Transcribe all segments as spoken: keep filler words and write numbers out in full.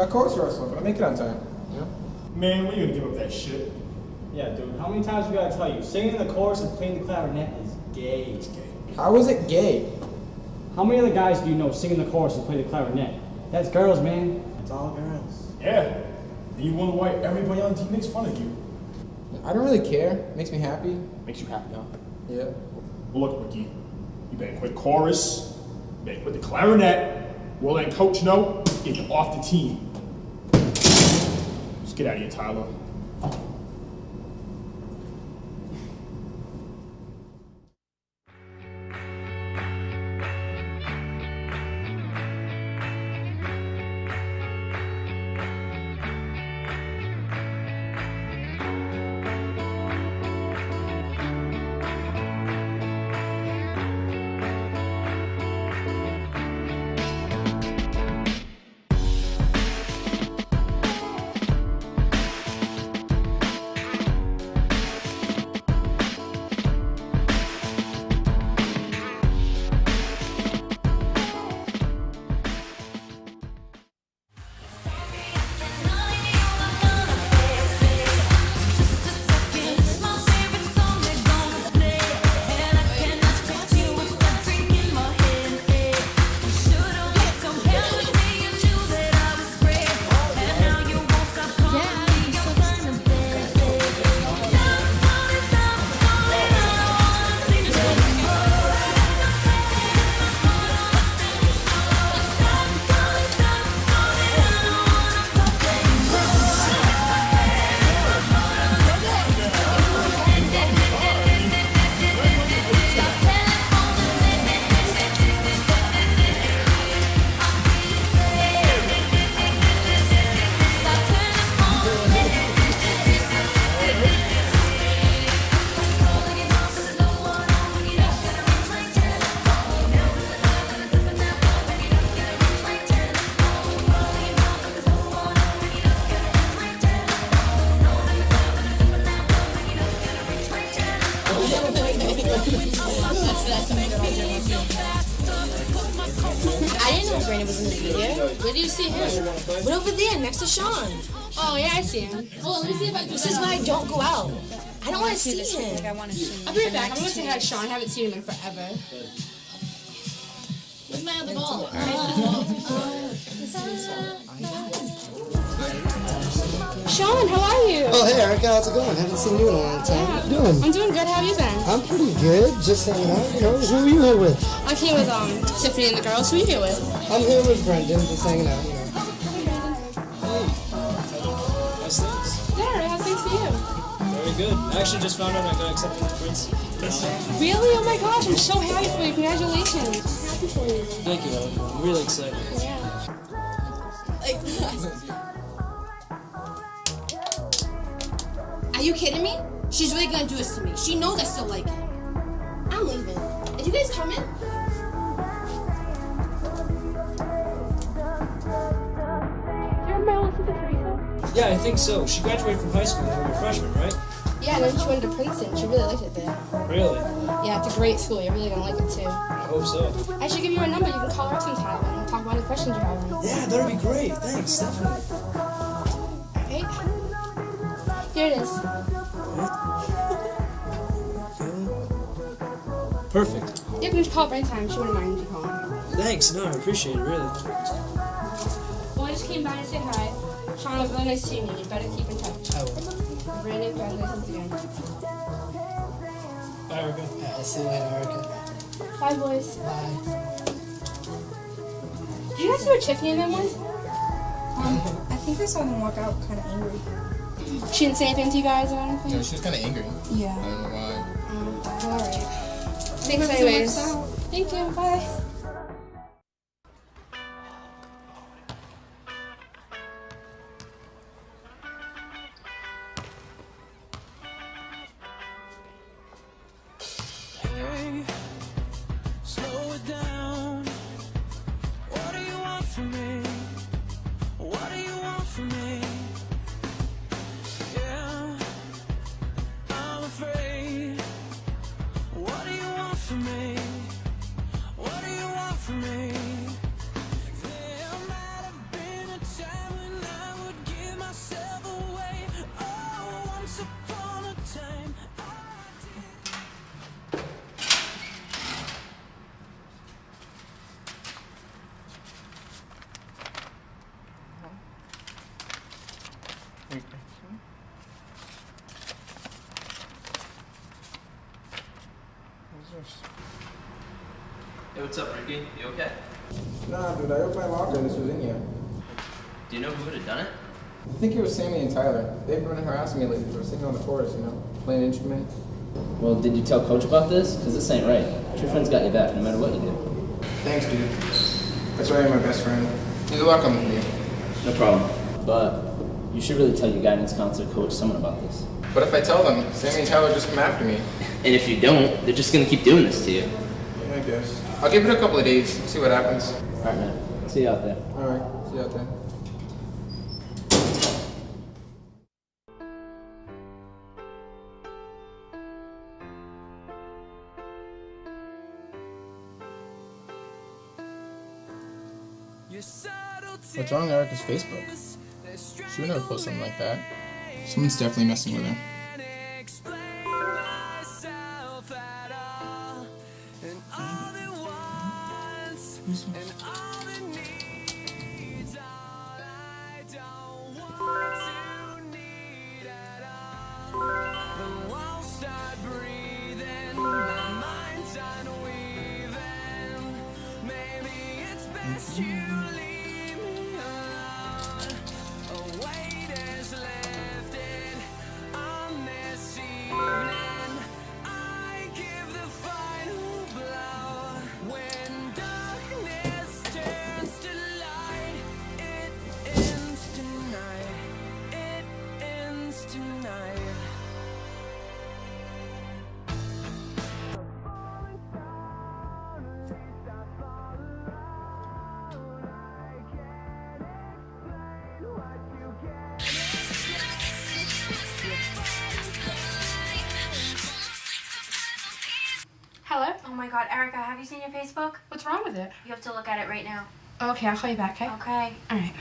got chorus rehearsal, but I make it on time. Yeah. Man, when you gonna give up that shit? Yeah, dude, how many times we gotta tell you? Singing the chorus and playing the clarinet is gay. It's gay. How is it gay? How many other guys do you know singing the chorus and play the clarinet? That's girls, man. That's all girls. Yeah. And you wonder why everybody on the team makes fun of you. I don't really care. It makes me happy. Makes you happy, huh? Yeah. Well, look, Ricky. You better quit chorus. You better quit the clarinet. We'll let coach know. Get you off the team. Just get out of here, Tyler. I didn't know Brandon was in the video. Where do you see him? Right over there, next to Sean. Oh, yeah, I see him. Well, let me see if I can. This is why I don't go out. I don't want to see him. I want to see him. I'll be right back. I'm going to say hi to Sean. I haven't seen him in forever. Where's my other ball? Sean, how are you? Oh, hey, Erica, how's it going? Haven't seen you in a long time. How you doing? I'm doing good. How have you been? I'm pretty good. Just hanging out. You know, who are you here with? I'm here with um Tiffany and the girls. Who are you here with? I'm here with Brendan, just hanging out, you know. How's things? There, how's things for you? Very good. I actually just found out I got accepted to Prince. Really? Oh my gosh, I'm so happy for you. Congratulations. I'm happy for you. Thank you, Erica. I'm really excited. Yeah. Like Are you kidding me? She's really gonna do this to me. She knows I still like him. I'm leaving. Are you guys coming? Do you remember my old sister Teresa? Yeah, I think so. She graduated from high school when we were freshmen, right? Yeah, and then she went to Princeton. She really liked it there. Really? Yeah, it's a great school. You're really gonna like it too. I hope so. I should give you her number. You can call her up sometime and talk about any questions you have. Yeah, that'd be great. Thanks, definitely. Okay. Here it is. Perfect. You can just call up anytime. She wouldn't mind you calling. Thanks. No, I appreciate it, really. Well, I just came by to say hi. Sean, it was really nice seeing you. You better keep in touch. I will. Brandon, congratulations again. Bye, Erica. Yeah, I'll see you later, Erica. Bye, boys. Bye. Did you guys see where Tiffany and them was? Um, I think I saw them walk out kind of angry. She didn't say anything to you guys or anything? Yeah, she was kind of angry. Yeah. I don't know why. Um, alright. Thanks anyways. Thank you. Bye. Hey, slow it down. What do you want from me? What do you want from me? Yeah, I'm afraid. What do you want from me? What do you Hey, what's up, Ricky? You okay? Nah, dude, I opened my locker and this was in here. Do you know who would have done it? I think it was Sammy and Tyler. They've been harassing me lately for singing on the chorus, you know, playing an instrument. Well, did you tell Coach about this? Because this ain't right. Your friend's got your back no matter what you do. Thanks, dude. That's why you're my best friend. He's a lot coming for you. No problem. But you should really tell your guidance counselor, coach, someone about this. But if I tell them, Sammy and Tyler just come after me. And if you don't, they're just gonna keep doing this to you. Yeah, I guess. I'll give it a couple of days, see what happens. Alright, man. See you out there. Alright, see you out there. What's wrong with Erica's Facebook? She would never post something like that. Someone's definitely messing with her. Who's this? Hello? Oh my god, Erica, have you seen your Facebook? What's wrong with it? You have to look at it right now. Okay, I'll call you back, okay? Okay. Alright.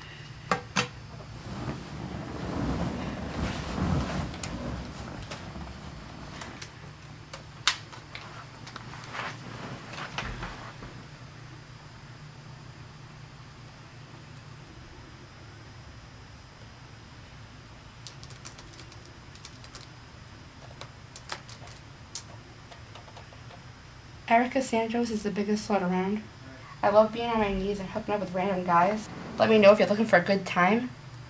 Erica Santos is the biggest slut around. I love being on my knees and hooking up with random guys. Let me know if you're looking for a good time.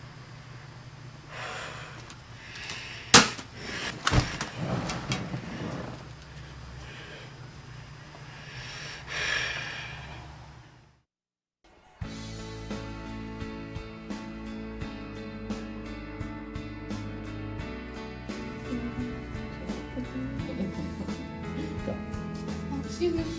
Excuse me.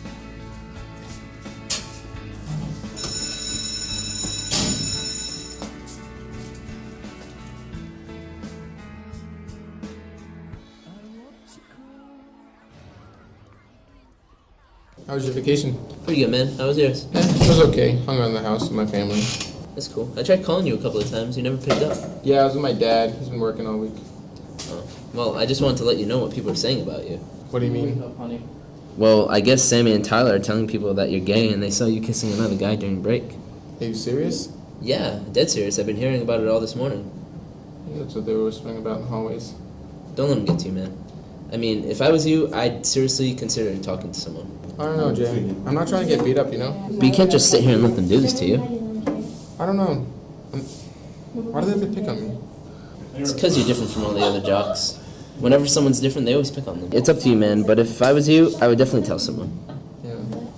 How was your vacation? Pretty good, man. How was yours? Eh, it was okay. Hung around the house with my family. That's cool. I tried calling you a couple of times. You never picked up. Yeah, I was with my dad. He's been working all week. Oh. Well, I just wanted to let you know what people are saying about you. What do you mean? Well, I guess Sammy and Tyler are telling people that you're gay and they saw you kissing another guy during break. Are you serious? Yeah, dead serious. I've been hearing about it all this morning. Yeah, that's what they were whispering about in the hallways. Don't let them get to you, man. I mean, if I was you, I'd seriously consider talking to someone. I don't know, Jay. I'm not trying to get beat up, you know? But you can't just sit here and let them do this to you. I don't know. I'm... Why do they have to pick on me? It's because you're different from all the other jocks. Whenever someone's different, they always pick on them. It's up to you, man, but if I was you, I would definitely tell someone. Yeah.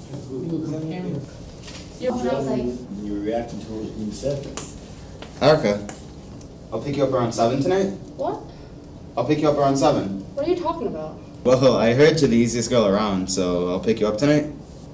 You were reacting to what you said. Erica, I'll pick you up around seven tonight. What? I'll pick you up around seven. What are you talking about? Well, I heard you're the easiest girl around, so I'll pick you up tonight.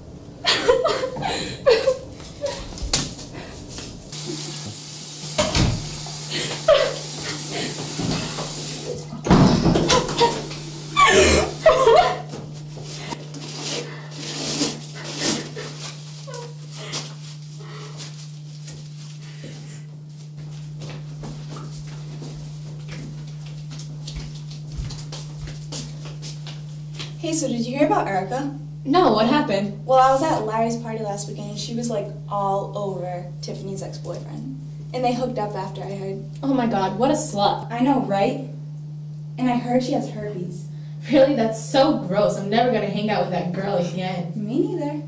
Hey, so did you hear about Erica? No, what happened? Well, I was at Larry's party last weekend and she was like all over Tiffany's ex-boyfriend. And they hooked up after, I heard. Oh my god, what a slut. I know, right? And I heard she has herpes. Really? That's so gross. I'm never gonna hang out with that girl again. Me neither.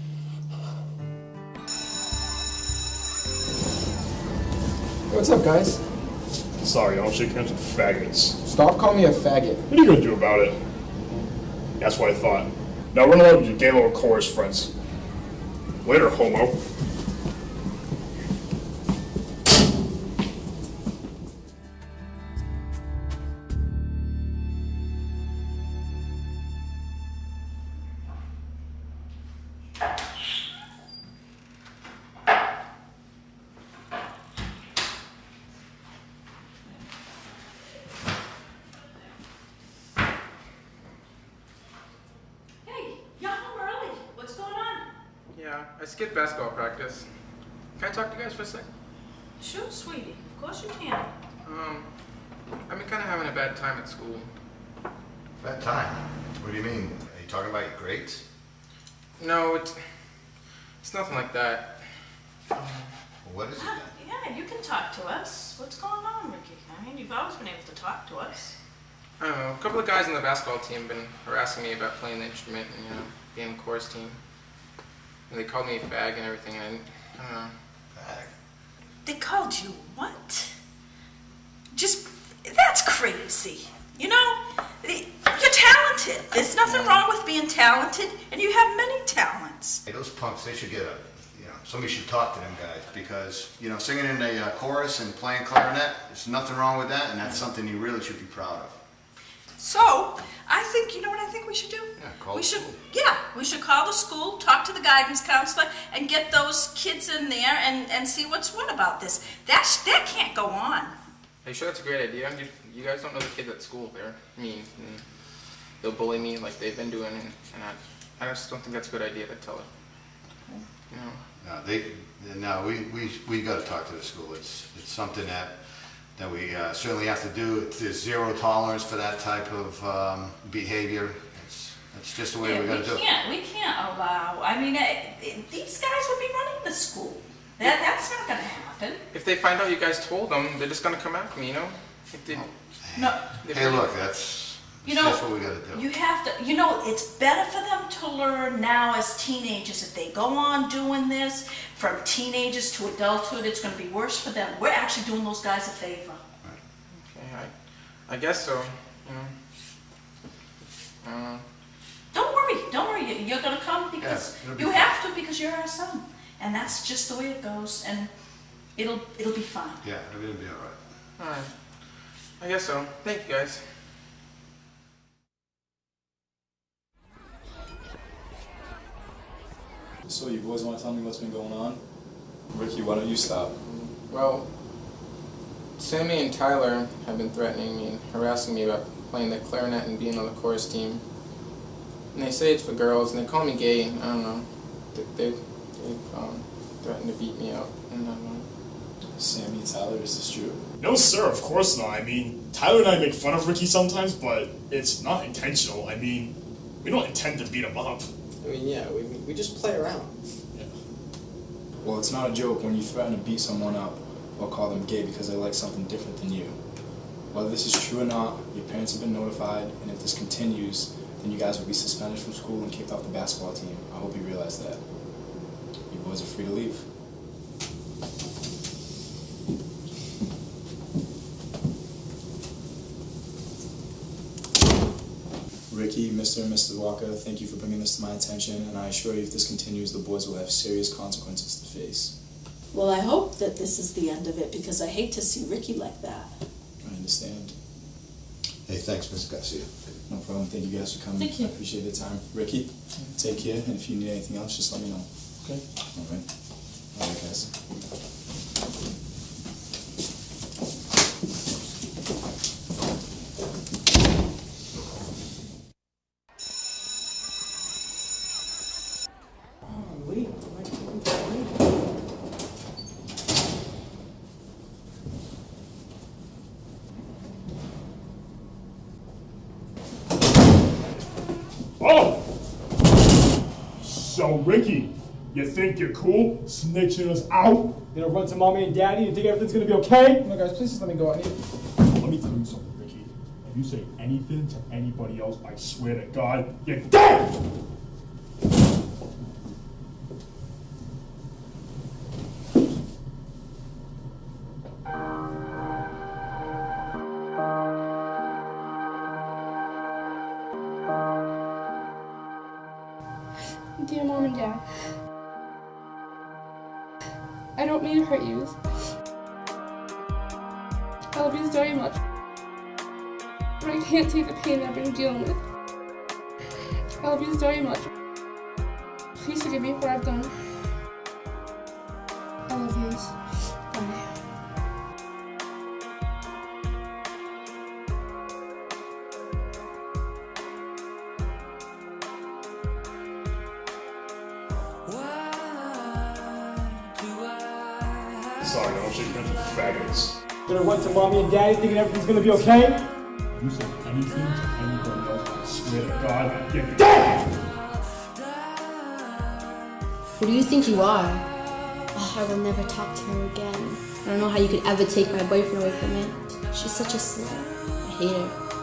What's up, guys? Sorry, I don't shake hands with faggots. Stop calling me a faggot. What are you gonna do about it? That's what I thought. Now run along with your gay little chorus friends. Later, homo. Yeah, I skipped basketball practice. Can I talk to you guys for a sec? Sure, sweetie. Of course you can. Um, I've been kind of having a bad time at school. Bad time? What do you mean? Are you talking about your grades? No, it's, it's nothing like that. Um, well, what is it Ah, then? yeah, you can talk to us. What's going on, Ricky? I mean, you've always been able to talk to us. I don't know, a couple of guys on the basketball team have been harassing me about playing the instrument and, you know, being in the chorus team. And they called me a fag and everything, and I, I don't know. Fag? They called you what? Just, that's crazy. You know, you're talented. There's nothing wrong with being talented, and you have many talents. Hey, those punks, they should get a, you know, somebody should talk to them guys because, you know, singing in a uh, chorus and playing clarinet, there's nothing wrong with that, and that's something you really should be proud of. So, I think, you know what I think we should do? Yeah, call we the should, school. Yeah, we should call the school, talk to the guidance counselor, and get those kids in there and, and see what's what about this. That, that can't go on. Are you sure that's a great idea? You, you guys don't know the kids at school. They're mean. And they'll bully me like they've been doing, and, and I, I just don't think that's a good idea to tell her. You know? No, they, no, we, we, we got to talk to the school. It's, it's something that, that we uh, certainly have to do. There's zero tolerance for that type of um, behavior. It's, it's just the way Yeah, we got to do we it. can't, we can't allow, I mean, it, it, these guys would be running the school. That, that's not going to happen. If they find out you guys told them, they're just gonna come after me, you know? If they, No. Hey, look, that's, You know, that's what we got to do. You have to, you know, it's better for them to learn now as teenagers. If they go on doing this from teenagers to adulthood, it's going to be worse for them. We're actually doing those guys a favor. okay, I, I guess so, you know? I don't know. Don't worry, don't worry. You- You're going to come because Yeah, it'll be you fine. have to because you're our son. And that's just the way it goes. And it'll, it'll be fine. Yeah, it'll be all right. Alright. I guess so. Thank you, guys. So you boys want to tell me what's been going on? Ricky, why don't you stop? Well, Sammy and Tyler have been threatening me and harassing me about playing the clarinet and being on the chorus team. And they say it's for girls, and they call me gay. I don't know. They, they, they've um, threatened to beat me out, and I don't know. Sammy and Tyler, is this true? No, sir, of course not. I mean, Tyler and I make fun of Ricky sometimes, but it's not intentional. I mean, we don't intend to beat him up. I mean, yeah, we, we just play around. Yeah. Well, it's not a joke when you threaten to beat someone up or call them gay because they like something different than you. Whether this is true or not, your parents have been notified, and if this continues, then you guys will be suspended from school and kicked off the basketball team. I hope you realize that. You boys are free to leave. Ricky, Mister and Missus Walker, thank you for bringing this to my attention, and I assure you if this continues, the boys will have serious consequences to face. Well, I hope that this is the end of it because I hate to see Ricky like that. I understand. Hey, thanks, Mister Garcia. No problem. Thank you guys for coming. Thank you. I appreciate the time. Ricky, take care, and if you need anything else, just let me know. Okay? All right. All right, guys. Oh! So, Ricky, You think you're cool? Snitching us out? You gonna run to mommy and daddy and think everything's gonna be okay? No, guys, please just let me go. I need. Let me tell you something, Ricky. If you say anything to anybody else, I swear to God, you're dead! Dear Mom and Dad, I don't mean to hurt you. I love you very much, but I can't take the pain that I've been dealing with. I love you very much. Please forgive me for what I've done. I love you. Bye. Sorry, I don't shake hands with faggots. Gonna run to mommy and daddy thinking everything's gonna be okay? If you say anything to anybody else, I swear to God, you're dead! Who do you think you are? Oh, I will never talk to her again. I don't know how you could ever take my boyfriend away from me. She's such a slut. I hate her.